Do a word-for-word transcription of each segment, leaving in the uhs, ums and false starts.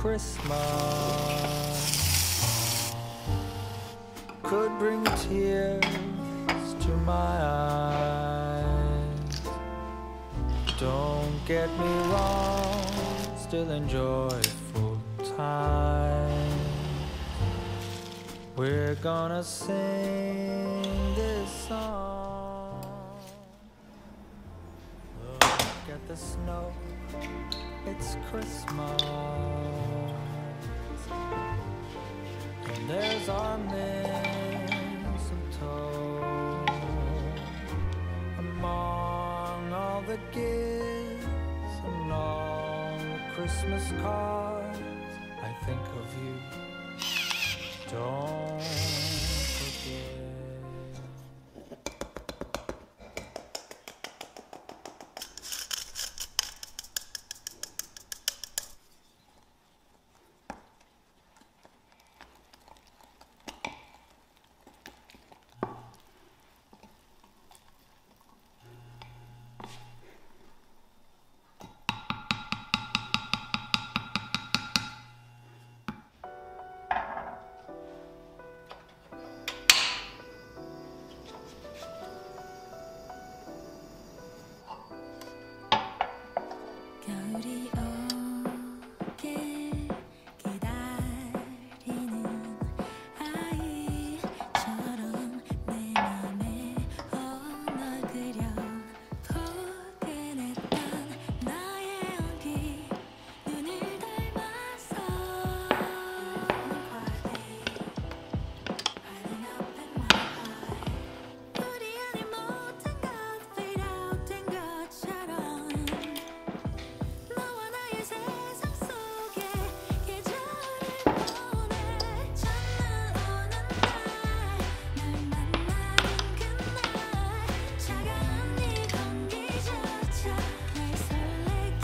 Christmas could bring tears to my eyes. Don't get me wrong, still enjoy full time. We're gonna sing this song. Look at the snow, it's Christmas. And there's our mistletoe among all the gifts and all the Christmas cards. I think of you, don't forget. 겨울이 오게 기다리는 아이처럼 내 맘에 널 그려 포근했던 나의 온기 눈을 닮아서 Running up in my heart 우리 안에 모든 것 fade out 된 것처럼 너와 나의 세상 속에 계절을 보내 첫날 오는 날 널 만나는 그날 차가운 네 공기조차 날 설레게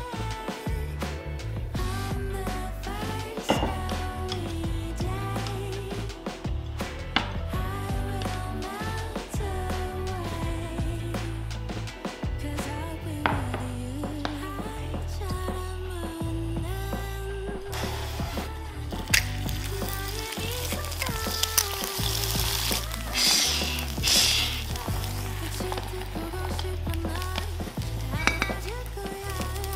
On the first snowy day I will melt away Cause I'll be with you 아이처럼 웃는 나의 미소가 빛을 듯 보고 싶어 널 안아줄 거야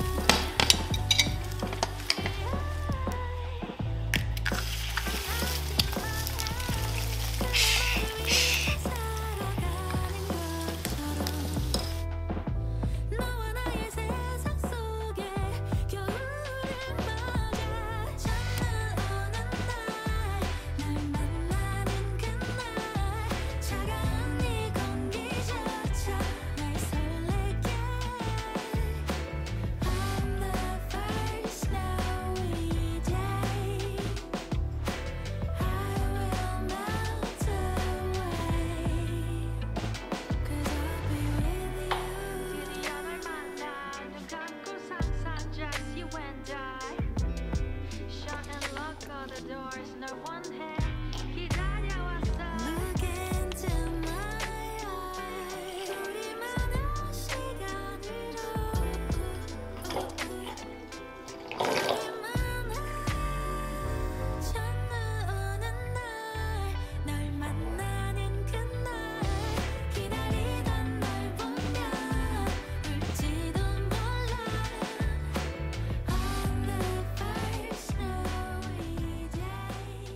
너와 나의 세상 속에 겨울을 맞아 첫날 오는 날 널 만나는 그날 차가운 네 공기조차 날 설레게 On the first snowy day I will melt away Cause I'll be with you 드디어 널 만나 눈 감고 상상 just you and I Shut and lock all the doors 널 원해 기다려왔어 Look into my eyes 우리만의 시간으로 우리만의 첫날 오는 날 널 만나는 그날 기다리던 널 보면 울지도 몰라 On the first snowy day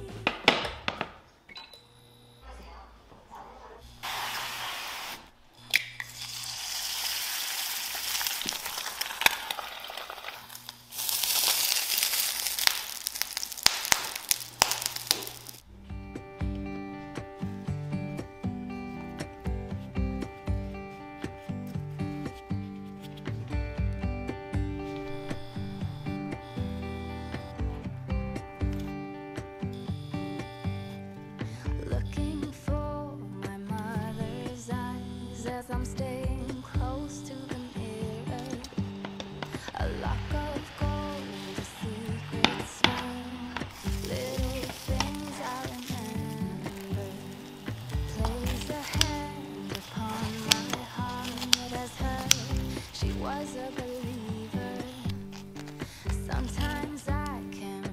Looking for my mother's eyes as I'm staying close to the mirror. A lock of gold, a secret smile, little things I remember. Place a hand upon my heart as her. She was a believer. Sometimes I can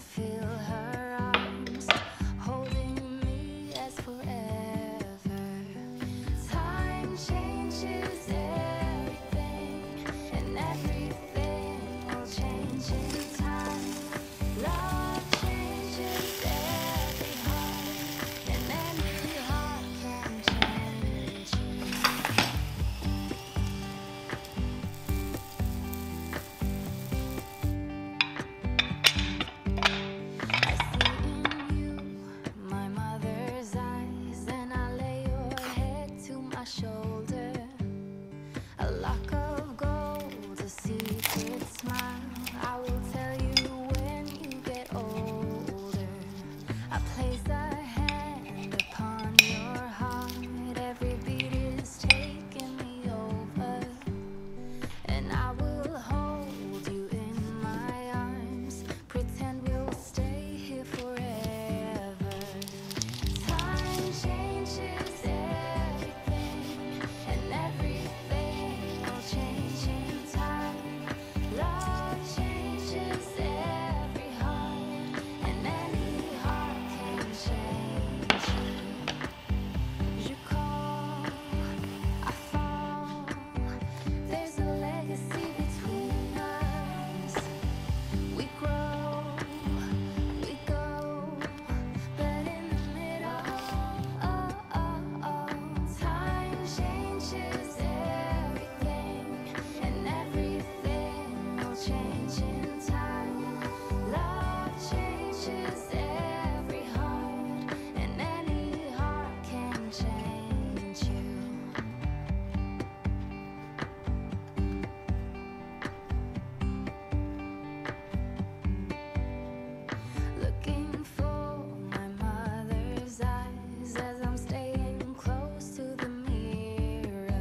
lock of gold, a secret smile. I will tell you when you get older. I place a hand upon your heart. Every beat is taking me over, and I will hold you in my arms. Pretend we'll stay here forever. Time changes everything, and everything will change in time. Love changes every heart, and any heart can change you. You call, I fall. There's a legacy between us. We grow, we go, but in the middle, oh, oh, oh, time changes everything, and everything will change in time. Love changes every heart, and any heart can change you. Looking for my mother's eyes as I'm staying close to the mirror.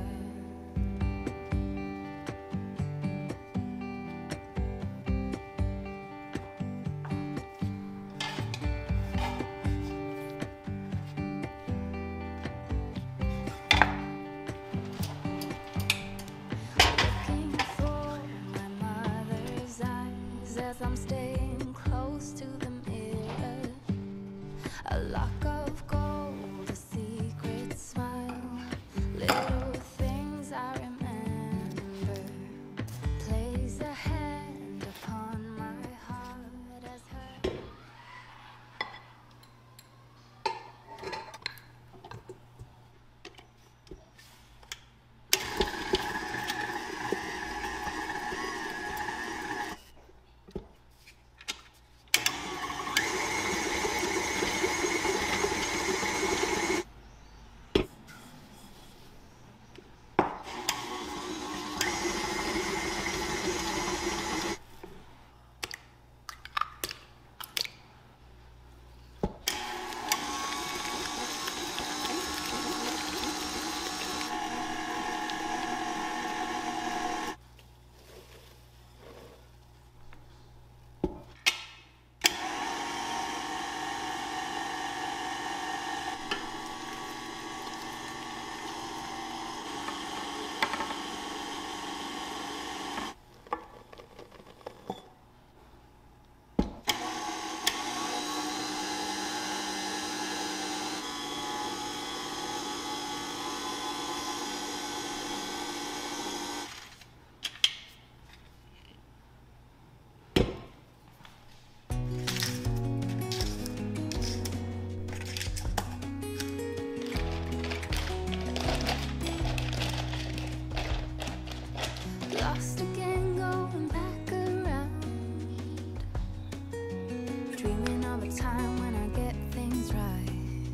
Looking for my mother's eyes as I'm staying close to the mirror. A lock of gold, a secret smile. Little things I remember. Place a hand upon my heart as her. Lost again, going back around. Dreaming of a time when I get things right.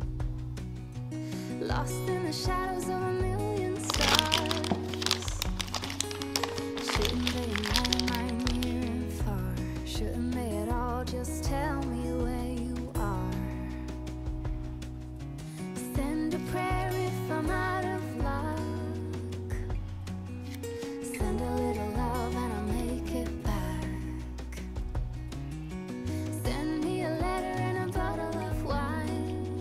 Lost in the shadows of a million stars. Shouldn't they know my near and far? Shouldn't they at all just tell me where you are? Send a prayer if I'm out of luck. Send a little love and I'll make it back. Send me a letter and a bottle of wine,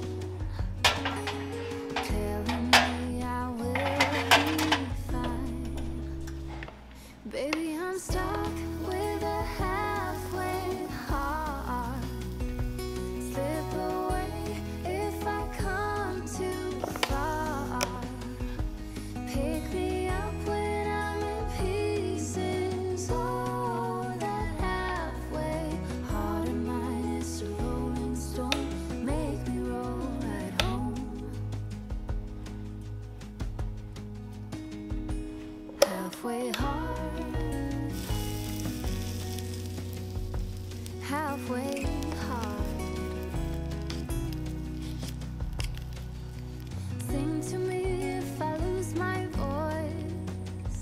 telling me I will be fine. Baby, I'm stuck with a halfway heart. Slip away if I come too far. Pick me up when I'm in pieces. Oh, that halfway heart of mine is a rolling stone. Make me roll right home. Halfway heart, halfway heart. Sing to me if I lose my voice.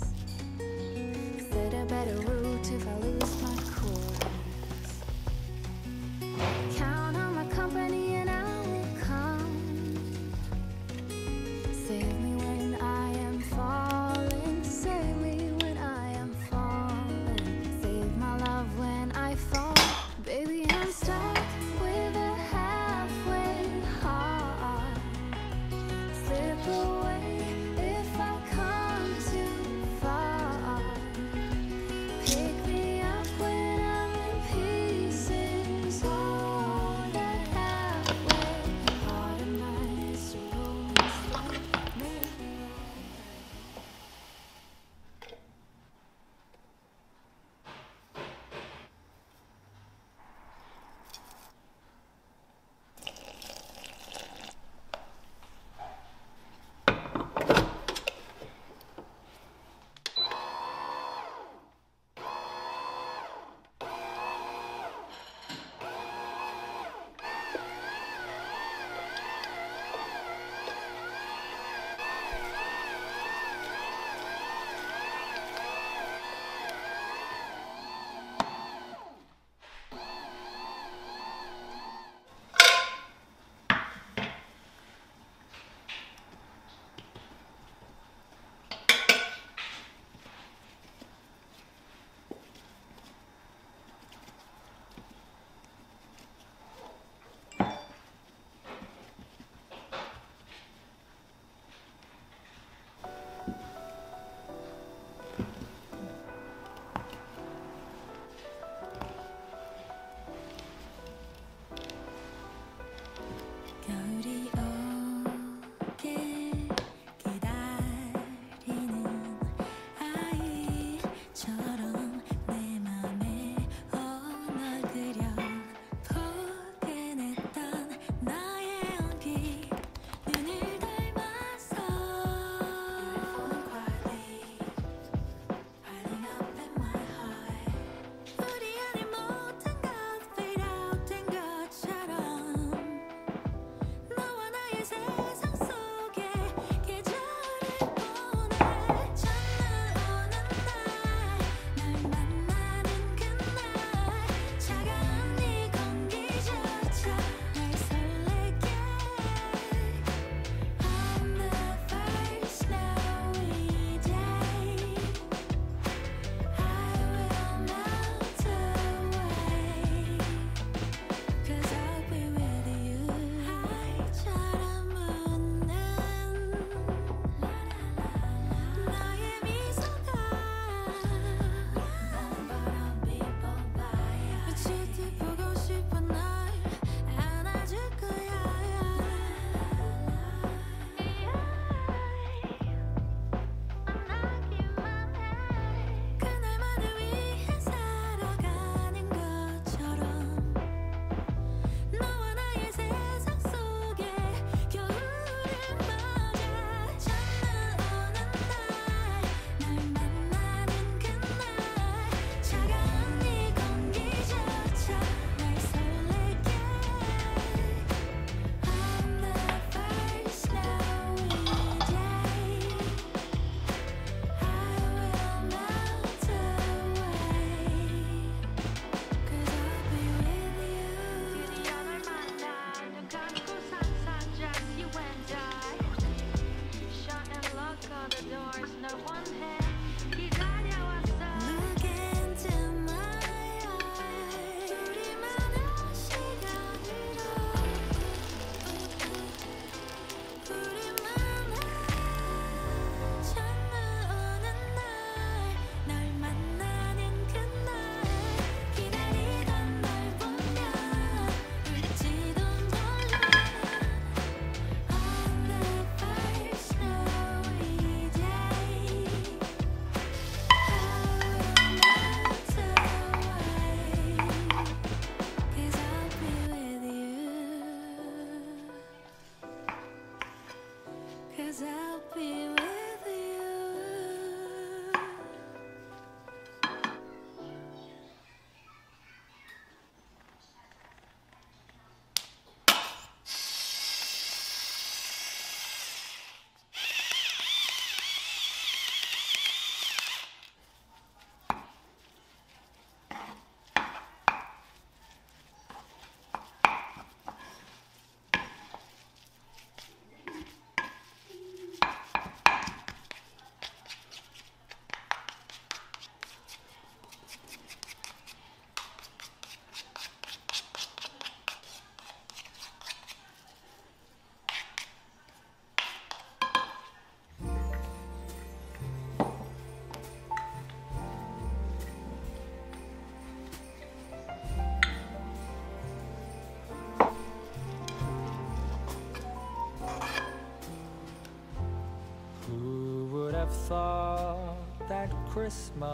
Thought that Christmas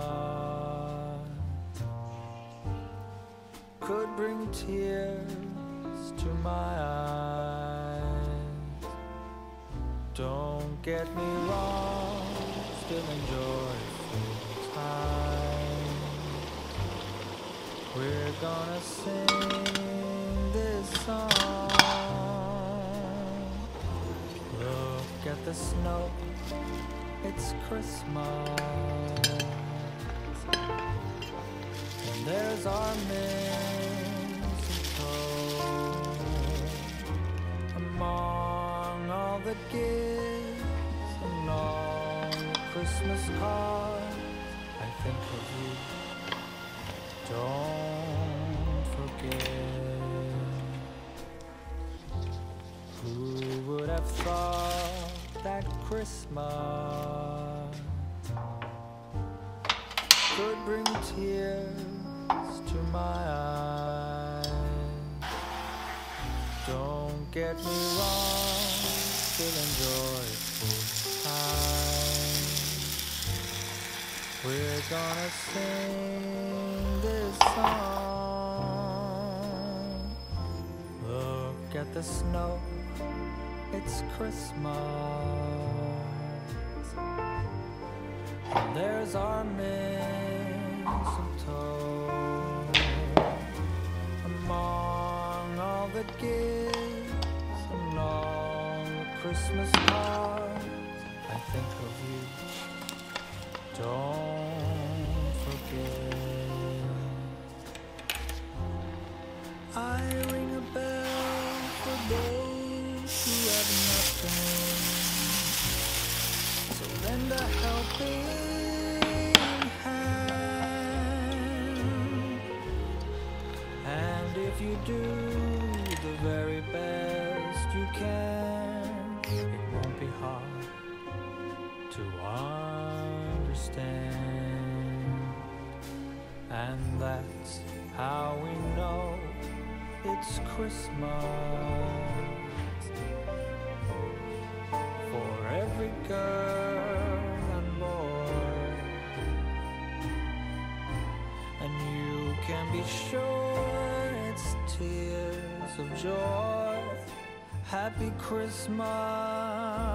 could bring tears to my eyes. Don't get me wrong, still enjoy the time. We're gonna sing this song. Look at the snow, it's Christmas, and there's our mistletoe. Among all the gifts and all the Christmas cards, I think of you. Don't forget. Who would have thought that Christmas could bring tears to my eyes? Don't get me wrong, still enjoy full time. We're gonna sing this song. Look at the snow, it's Christmas, and there's our mistletoe. Among all the gifts and all the Christmas cards, I think of you. Don't forget. I ring a bell for those who have nothing, so lend a helping hand. And if you do the very best you can, it won't be hard to understand. And that's how we know it's Christmas. For every girl and boy, and you can be sure it's tears of joy. Happy Christmas.